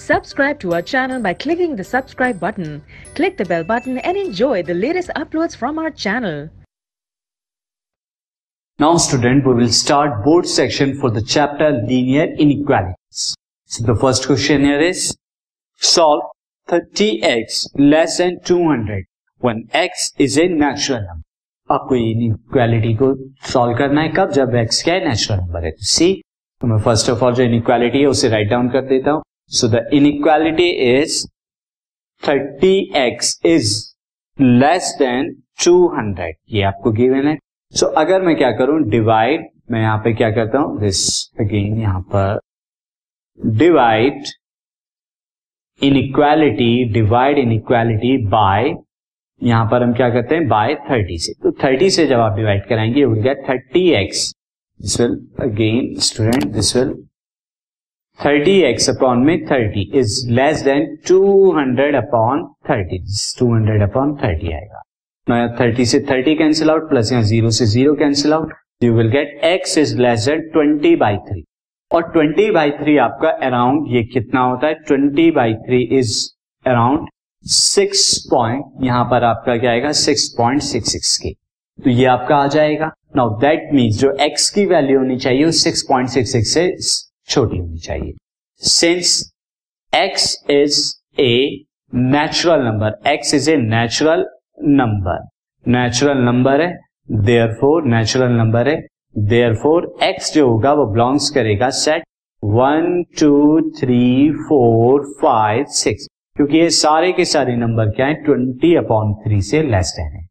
Subscribe to our channel by clicking the subscribe button. Click the bell button and enjoy the latest uploads from our channel. Now student, we will start board section for the chapter linear inequalities. So the first question here is solve 30x less than 200 when x is a natural number. आपको inequality को solve करना है कब, जब x क्या है, natural number है. तो सी, तो मैं फर्स्ट ऑफ ऑल जो इनइक्वालिटी है उसे राइट डाउन कर देता हूं. So the inequality is 30x is less than 200. ये आपको गिवन है. सो अगर मैं क्या करूं, डिवाइड, मैं यहां पे क्या करता हूं, दिस अगेन यहां पर डिवाइड इनइक्वालिटी बाय, यहां पर हम क्या करते हैं, बाय 30 से. तो 30 से जब आप डिवाइड कराएंगे you will get 30x. This will again student, this will 30x upon में 30 is less than 200 upon 30. 200 upon 30 आएगा. now 30 से 30 कैंसिल आउट, प्लस यहाँ 0 से 0 cancel out. You will get x is less than 20/3. और 20/3 आपका around ये कितना होता है, 20/3 इज अराउंड 6 पॉइंट, यहां पर आपका क्या आएगा, 6.66 के. तो ये आपका आ जाएगा. नाउ दैट मीन्स जो x की वैल्यू होनी चाहिए वो 6.66 से छोटी होनी चाहिए. Since x is a natural number, x is a natural number है, देयरफॉर नेचुरल नंबर है, देयरफॉर x जो होगा वो बिलोंग्स करेगा सेट 1 2 3 4 5 6, क्योंकि ये सारे के सारे नंबर क्या है, 20/3 से लेस देन है.